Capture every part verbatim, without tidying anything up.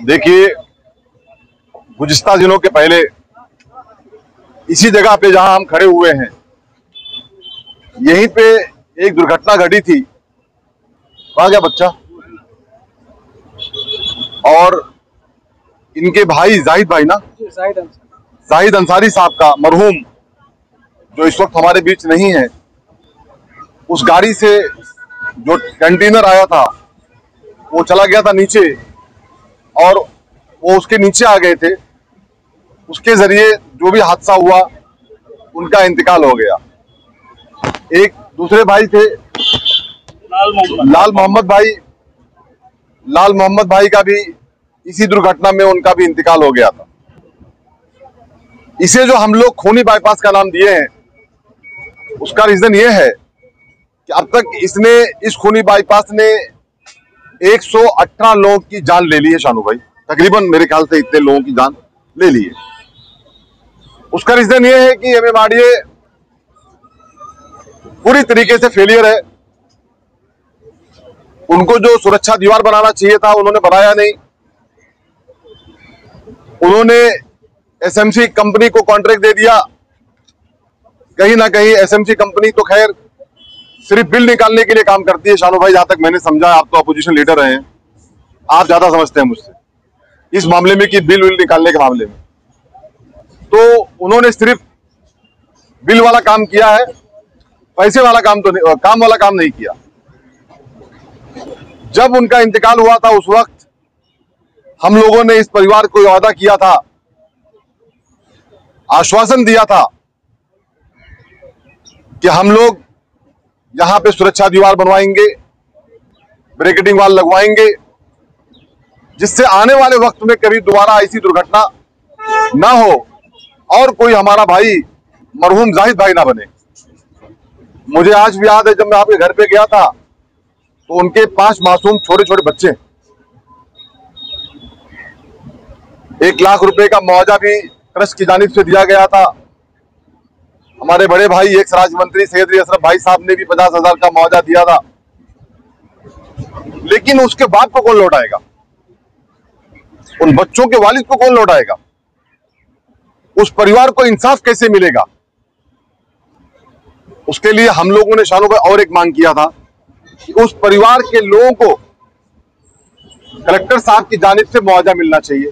देखिए, गुज़िश्ता दिनों के पहले इसी जगह पे जहां हम खड़े हुए हैं, यहीं पे एक दुर्घटना घटी थी। कहाँ गया बच्चा? और इनके भाई जाहिद भाई ना जाहिद अंसारी साहब का, मरहूम, जो इस वक्त हमारे बीच नहीं है, उस गाड़ी से जो कंटेनर आया था वो चला गया था नीचे और वो उसके नीचे आ गए थे। उसके जरिए जो भी हादसा हुआ उनका इंतकाल हो गया। एक दूसरे भाई थे लाल मोहम्मद भाई लाल मोहम्मद भाई का भी इसी दुर्घटना में उनका भी इंतकाल हो गया था। इसे जो हम लोग खूनी बाईपास का नाम दिए हैं, उसका रीजन ये है कि अब तक इसने इस खूनी बाईपास ने एक सौ अठारह लोगों की जान ले ली है। शानू भाई, तकरीबन मेरे ख्याल से इतने लोगों की जान ले ली है। उसका रीजन ये है कि एमएमआरडीए पूरी तरीके से फेलियर है। उनको जो सुरक्षा दीवार बनाना चाहिए था उन्होंने बनाया नहीं। उन्होंने एसएमसी कंपनी को कॉन्ट्रैक्ट दे दिया। कहीं ना कहीं एसएमसी कंपनी तो खैर सिर्फ बिल निकालने के लिए काम करती है। शानू भाई, जहां तक मैंने समझा, आप तो अपोजिशन लीडर रहे हैं, आप ज्यादा समझते हैं मुझसे इस मामले में कि बिल विल निकालने के मामले में। तो उन्होंने सिर्फ बिल वाला काम किया है, पैसे वाला काम तो नहीं, काम वाला काम नहीं किया। जब उनका इंतकाल हुआ था उस वक्त हम लोगों ने इस परिवार को वादा किया था, आश्वासन दिया था कि हम लोग यहां पे सुरक्षा दीवार बनवाएंगे, ब्रैकेटिंग वाल लगवाएंगे, जिससे आने वाले वक्त में कभी दोबारा ऐसी दुर्घटना ना हो और कोई हमारा भाई मरहूम जाहिद भाई ना बने। मुझे आज भी याद है, जब मैं आपके घर पे गया था तो उनके पांच मासूम छोटे छोटे बच्चे, एक लाख रुपए का मुआवजा भी ट्रस्ट की जानिब से दिया गया था। हमारे बड़े भाई एक्स राज्य मंत्री सैयद अली अशरफ भाई साहब ने भी पचास हजार का मुआवजा दिया था। लेकिन उसके बाद को कौन लौटाएगा? उन बच्चों के वालिद को कौन लौटाएगा? उस परिवार को इंसाफ कैसे मिलेगा? उसके लिए हम लोगों ने शानू भाई और एक मांग किया था कि उस परिवार के लोगों को कलेक्टर साहब की जानिब से मुआवजा मिलना चाहिए।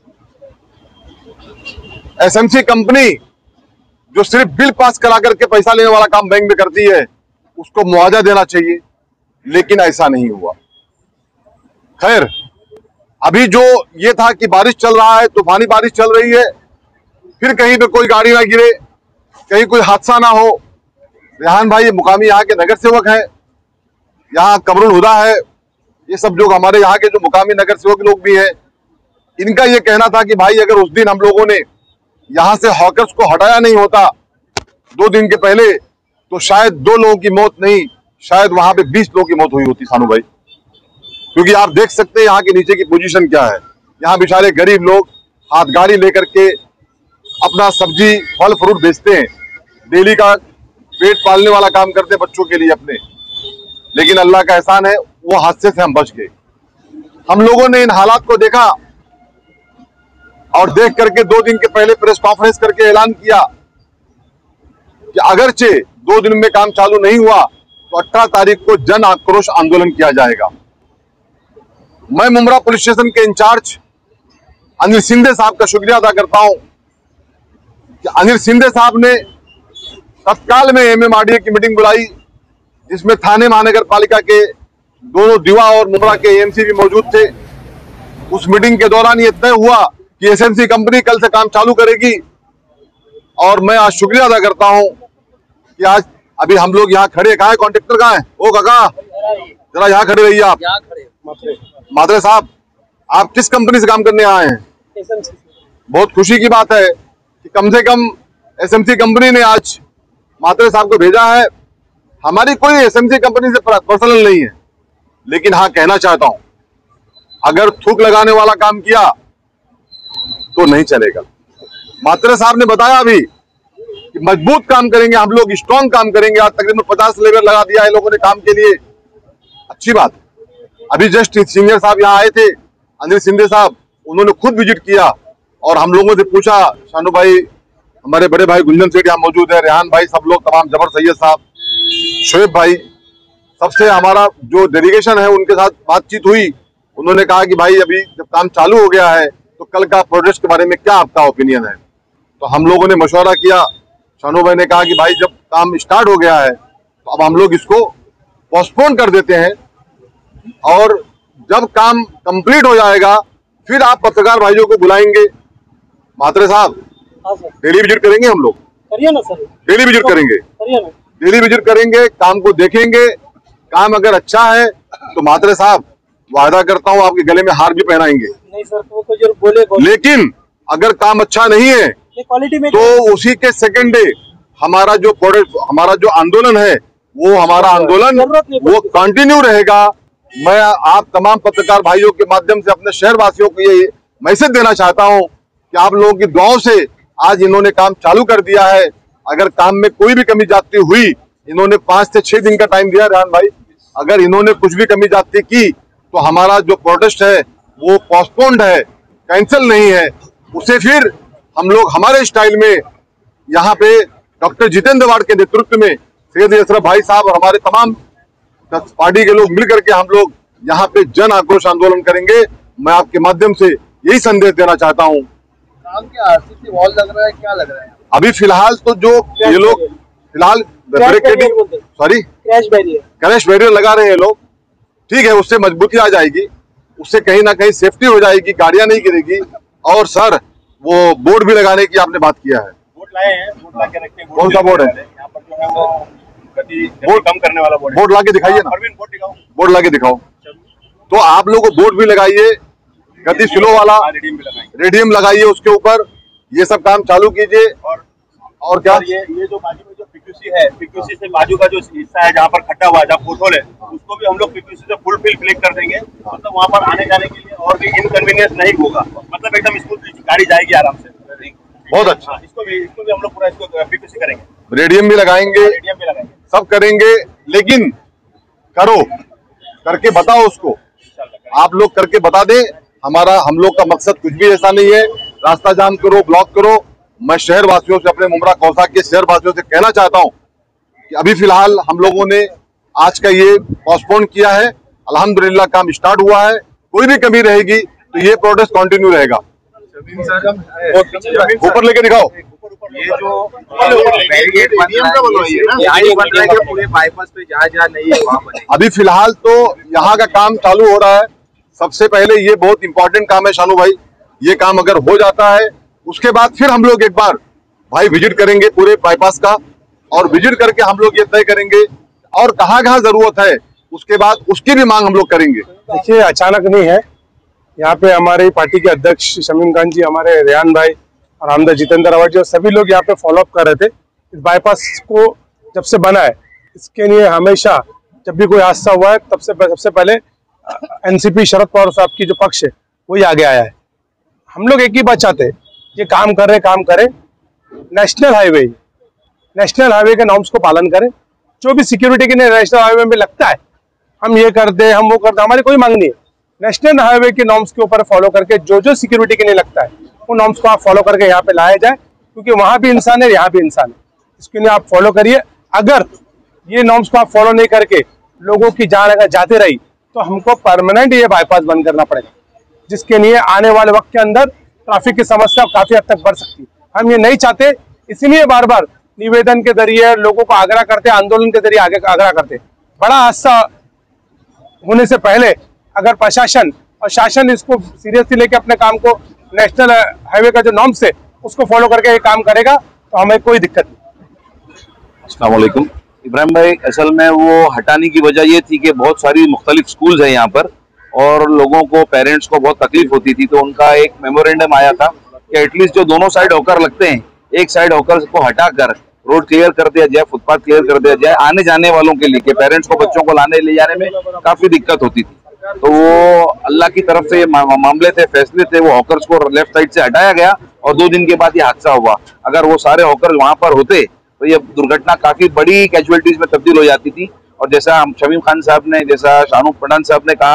एसएमसी कंपनी जो सिर्फ बिल पास करा करके पैसा लेने वाला काम बैंक में करती है, उसको मुआवजा देना चाहिए, लेकिन ऐसा नहीं हुआ। खैर, अभी जो ये था कि बारिश चल रहा है, तूफानी बारिश चल रही है, फिर कहीं पे कोई गाड़ी ना गिरे, कहीं कोई हादसा ना हो। रेहान भाई ये मुकामी यहाँ के नगर सेवक हैं, यहाँ कमरुल हुदा है, ये सब लोग हमारे यहाँ के जो मुकामी नगर सेवक लोग भी हैं, इनका ये कहना था कि भाई अगर उस दिन हम लोगों ने यहाँ से हॉकर्स को हटाया नहीं होता दो दिन के पहले, तो शायद दो लोगों की मौत नहीं, शायद वहां पे बीस लोगों की मौत हुई होती शानू भाई। क्योंकि आप देख सकते हैं यहाँ के नीचे की पोजीशन क्या है। यहाँ बेचारे गरीब लोग हाथ गाड़ी लेकर के अपना सब्जी फल फ्रूट बेचते हैं, डेली का पेट पालने वाला काम करते हैं बच्चों के लिए अपने। लेकिन अल्लाह का एहसान है, वो हादसे से हम बच गए। हम लोगों ने इन हालात को देखा और देख करके दो दिन के पहले प्रेस कॉन्फ्रेंस करके ऐलान किया कि अगरचे दो दिन में काम चालू नहीं हुआ तो अठारह तारीख को जन आक्रोश आंदोलन किया जाएगा। मैं मुमरा पुलिस स्टेशन के इंचार्ज अनिल सिंधे साहब का शुक्रिया अदा करता हूं कि अनिल सिंधे साहब ने तत्काल में एमएमआरडीए की मीटिंग बुलाई, जिसमें थाने महानगर पालिका के दोनों दीवा और मुमरा के एएमसी भी मौजूद थे। उस मीटिंग के दौरान ये तय हुआ कि एसएमसी कंपनी कल से काम चालू करेगी। और मैं आज शुक्रिया अदा करता हूं कि आज अभी हम लोग यहाँ खड़े, कहाँ है कॉन्ट्रैक्टर, कहाँ है? ओ काका, जरा यहाँ खड़े रहिए आप। मात्रे साहब, आप किस कंपनी से काम करने आए हैं? एसएमसी। बहुत खुशी की बात है कि कम से कम एसएमसी कंपनी ने आज मात्रे साहब को भेजा है। हमारी कोई एसएमसी कंपनी से पर्सनल नहीं है, लेकिन हाँ कहना चाहता हूं, अगर थूक लगाने वाला काम किया तो नहीं चलेगा। मात्रे साहब ने बताया अभी कि मजबूत काम करेंगे हम लोग, स्ट्रॉन्ग काम करेंगे। आज तकरीबन पचास लेबर लगा दिया है लोगों ने काम के लिए, अच्छी बात। अभी जस्ट सीनियर साहब यहाँ आए थे, अनिल सिंधे साहब, उन्होंने खुद विजिट किया और हम लोगों से पूछा, शानू भाई, हमारे बड़े भाई गुंजन सेठ यहाँ मौजूद है, रेहान भाई, सब लोग तमाम, जबर सैयद साहब, शोएब भाई, सबसे हमारा जो डेलीगेशन है उनके साथ बातचीत हुई। उन्होंने कहा कि भाई अभी जब काम चालू हो गया है तो कल का प्रोजेक्ट के बारे में क्या आपका ओपिनियन है। तो हम लोगों ने मशवरा किया। शानू भाई ने कहा कि भाई जब काम स्टार्ट हो गया है तो अब हम लोग इसको पोस्टपोन कर देते हैं और जब काम कंप्लीट हो जाएगा फिर आप पत्रकार भाइयों को बुलाएंगे। मात्रे साहब, डेली विजिट करेंगे हम लोग, करिए ना सर, डेली विजिट करेंगे, करिए ना, डेली विजिट करेंगे, काम को देखेंगे। काम अगर अच्छा है तो मात्रे साहब वादा करता हूँ आपके गले में हार भी पहनाएंगे। नहीं सर, तो कुछ बोले, बोले लेकिन अगर काम अच्छा नहीं है क्वालिटी में तो उसी के सेकंड डे हमारा जो प्रोडक्ट, हमारा जो आंदोलन है वो हमारा आंदोलन वो कंटिन्यू रहेगा। मैं आप तमाम पत्रकार भाइयों के माध्यम से अपने शहर वासियों को ये मैसेज देना चाहता हूं कि आप लोगों की दुआओं से आज इन्होंने काम चालू कर दिया है। अगर काम में कोई भी कमी जाती हुई, इन्होंने पांच से छह दिन का टाइम दिया रेहान भाई, अगर इन्होंने कुछ भी कमी जाती की तो हमारा जो प्रोटेस्ट है वो पोस्टपोन्ड है, कैंसिल नहीं है। उसे फिर हम लोग हमारे स्टाइल में यहाँ पे डॉक्टर जितेंद्र वाड के नेतृत्व में सैयद अशरफ भाई साहब और हमारे तमाम पार्टी के लोग मिलकर के हम लोग यहाँ पे जन आक्रोश आंदोलन करेंगे। मैं आपके माध्यम से यही संदेश देना चाहता हूँ। काम क्या आरसीसी वॉल लग रहा है, क्या लग रहा है? अभी फिलहाल तो जो ये लोग फिलहाल sorry crash barrier crash barrier लगा रहे हैं लोग, ठीक है, उससे मजबूती आ जाएगी, उससे कहीं ना कहीं सेफ्टी हो जाएगी, गाड़ियां नहीं गिरेगी। और सर वो बोर्ड भी लगाने की आपने बात किया है, बोर्ड लाए हैं, बोर्ड ला के रखे हैं। कौन सा बोर्ड है? यहाँ पर जो है वो गति बोर्ड कम करने वाला बोर्ड है। बोर्ड ला के दिखाइए ना, परवीन बोर्ड दिखाओ, बोर्ड ला के दिखाओ। तो आप लोग बोर्ड भी लगाइए, गति स्लो वाला रेडियम भी लगाएंगे, रेडियम लगाइए उसके ऊपर, ये सब काम चालू कीजिए। और और क्या ये ये जो बाजू में जो पीक्यूसी है, पीक्यूसी से बाजू का जो हिस्सा है जहाँ पर खड्डा हुआ है, जहाँ पोटहोल है, उसको भी हम लोग पीक्यूसी से फुल फिल क्लिक कर देंगे। मतलब वहाँ पर आने जाने के लिए और भी इनकन्वीनियंस नहीं होगा, मतलब एकदम स्मूथली गाड़ी जाएगी आराम से। बहुत अच्छा, इसको भी इसको भी हम लोग पूरा इसको पीक्यूसी करेंगे, रेडियम भी लगाएंगे, रेडियम भी लगाएंगे, सब करेंगे। लेकिन करो, करके बताओ उसको, आप लोग करके बता दें। हमारा हम लोग का मकसद कुछ भी ऐसा नहीं है रास्ता जाम करो, ब्लॉक करो। मैं शहर वासियों से, अपने मुमरा कौसा के शहर वासियों से कहना चाहता हूं कि अभी फिलहाल हम लोगों ने आज का ये पोस्टपोन किया है। अल्हम्दुलिल्लाह काम स्टार्ट हुआ है, कोई भी कमी रहेगी तो ये प्रोटेस्ट कंटिन्यू रहेगा। ऊपर लेके दिखाओ, ये जो बैरिकेड बन रहा है पूरे बाईपास पे जहाँ जहाँ नहीं है वहाँ बने। अभी फिलहाल तो यहाँ का काम चालू हो रहा है। सबसे पहले ये बहुत इंपॉर्टेंट काम है शानू भाई, ये काम अगर हो जाता है उसके बाद फिर हम लोग एक बार भाई विजिट करेंगे पूरे बाईपास का, और विजिट करके हम लोग ये तय करेंगे और कहाँ कहाँ जरूरत है, उसके बाद उसकी भी मांग हम लोग करेंगे। देखिए, अचानक नहीं है, यहाँ पे हमारे पार्टी के अध्यक्ष शमीम खान जी, हमारे रेहान भाई और आमदार जितेंद्र वाड जी और सभी लोग यहाँ पे फॉलोअप कर रहे थे। इस बाईपास को जब से बना है, इसके लिए हमेशा जब भी कोई हादसा हुआ है तब से सबसे पहले एनसीपी शरद पवार साहब की जो पक्ष है वही आगे आया है। हम लोग एक ही बात चाहते हैं, ये काम कर रहे काम करें, नेशनल हाईवे नेशनल हाईवे के नॉर्म्स को पालन करें। जो भी सिक्योरिटी के लिए नेशनल हाईवे में लगता है हम ये कर दे, हम वो कर दे, हमारी कोई मांग नहीं है। नेशनल हाईवे के नॉर्म्स के ऊपर फॉलो करके जो जो सिक्योरिटी के लिए लगता है वो नॉर्म्स को आप फॉलो करके यहाँ पे लाया जाए, क्योंकि वहां भी इंसान है, यहाँ भी इंसान है। इसके लिए आप फॉलो करिए। अगर ये नॉर्म्स को आप फॉलो नहीं करके लोगों की जान अगर जाते रही तो हमको परमानेंट ये बाईपास बंद करना पड़ेगा, जिसके लिए आने वाले वक्त के अंदर ट्रैफिक की समस्या काफी हद तक बढ़ सकती है। हम ये नहीं चाहते, इसलिए बार बार निवेदन के जरिए लोगों को आग्रह करते, आंदोलन के जरिए आगे आग्रह करते। बड़ा हादसा होने से पहले अगर प्रशासन और शासन इसको सीरियसली लेके अपने काम को नेशनल हाईवे का जो नॉर्म्स है उसको फॉलो करके ये काम करेगा तो हमें कोई दिक्कत नहीं। अस्सलाम वालेकुम इब्राहिम भाई, असल में वो हटाने की वजह ये थी कि बहुत सारी मुख्तलिफ स्कूल्स हैं यहाँ पर और लोगों को, पेरेंट्स को बहुत तकलीफ होती थी, तो उनका एक मेमोरेंडम आया था कि एटलीस्ट जो दोनों साइड होकर लगते हैं, एक साइड होकर को हटाकर रोड क्लियर कर दिया जाए, फुटपाथ क्लियर कर दिया जाए आने जाने वालों के लिए, कि पेरेंट्स को बच्चों को लाने ले जाने में काफी दिक्कत होती थी। तो वो अल्लाह की तरफ से ये मामले थे, फैसले थे, वो हॉकर्स को लेफ्ट साइड से हटाया गया और दो दिन के बाद ये हादसा हुआ। अगर वो सारे हॉकर्स वहां पर होते तो ये दुर्घटना काफी बड़ी कैजुअलिटीज में तब्दील हो जाती थी। और जैसा शमीम खान साहब ने, जैसा शानू पठान साहब ने कहा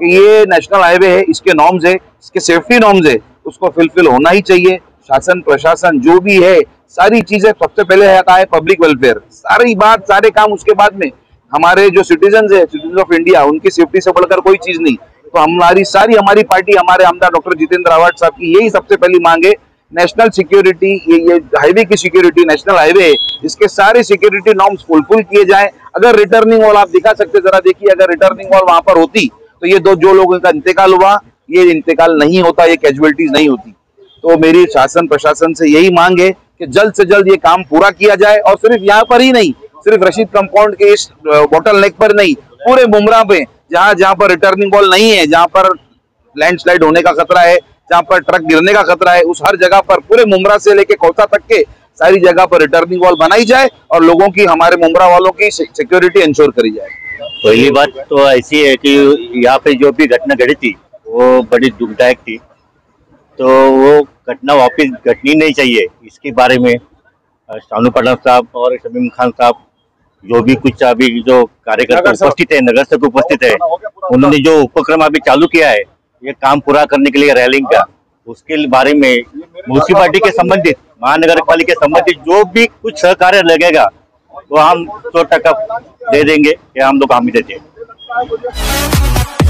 कि ये नेशनल हाईवे है, इसके नॉर्म्स है, इसके सेफ्टी नॉर्म्स है, उसको फुलफिल होना ही चाहिए। शासन प्रशासन जो भी है, सारी चीजें सबसे पहले आता है पब्लिक वेलफेयर, सारी बात सारे काम उसके बाद में। हमारे जो सिटीजन है, सिटीजन ऑफ इंडिया, उनकी सेफ्टी से बढ़कर कोई चीज नहीं। तो हमारी सारी हमारी पार्टी, हमारे आमदार डॉक्टर जितेंद्र आवाड साहब की यही सबसे पहली मांग है, नेशनल सिक्योरिटी, ये ये हाईवे की सिक्योरिटी, नेशनल हाईवे है, इसके सारे सिक्योरिटी नॉर्म्स फुलफिल किए जाए। अगर रिटर्निंग वॉल आप दिखा सकते, जरा देखिए, अगर रिटर्निंग वॉल वहां पर होती तो ये दो जो लोगों का इंतकाल हुआ, ये इंतकाल नहीं होता, ये कैजुअलिटीज नहीं होती। तो मेरी शासन प्रशासन से यही मांग है कि जल्द से जल्द ये काम पूरा किया जाए, और सिर्फ यहाँ पर ही नहीं, सिर्फ रशीद कंपाउंड के इस बोटल नेक पर नहीं, पूरे मुमरा पे जहाँ जहाँ पर रिटर्निंग वॉल नहीं है, जहाँ पर लैंडस्लाइड होने का खतरा है, जहाँ पर ट्रक गिरने का खतरा है, उस हर जगह पर पूरे मुमरा से लेके कौसा तक के सारी जगह पर रिटर्निंग वॉल बनाई जाए और लोगों की, हमारे मुमरा वालों की सिक्योरिटी इंश्योर करी जाए। पहली बात तो ऐसी है कि यहाँ पे जो भी घटना घटी थी वो बड़ी दुखदायक थी, तो वो घटना वापस घटनी नहीं चाहिए। इसके बारे में शानू पठान साहब और शमीम खान साहब, जो भी कुछ अभी जो कार्यकर्ता उपस्थित है, नगर सेवक उपस्थित है, उन्होंने जो उपक्रम अभी चालू किया है, ये काम पूरा करने के लिए रैलिंग का, उसके बारे में म्यूनिसिपालिटी के संबंधित, महानगर पालिका के संबंधित जो भी कुछ सहकार्य लगेगा वो हम सौ टका दे देंगे, या हम लोग हामी देते हैं।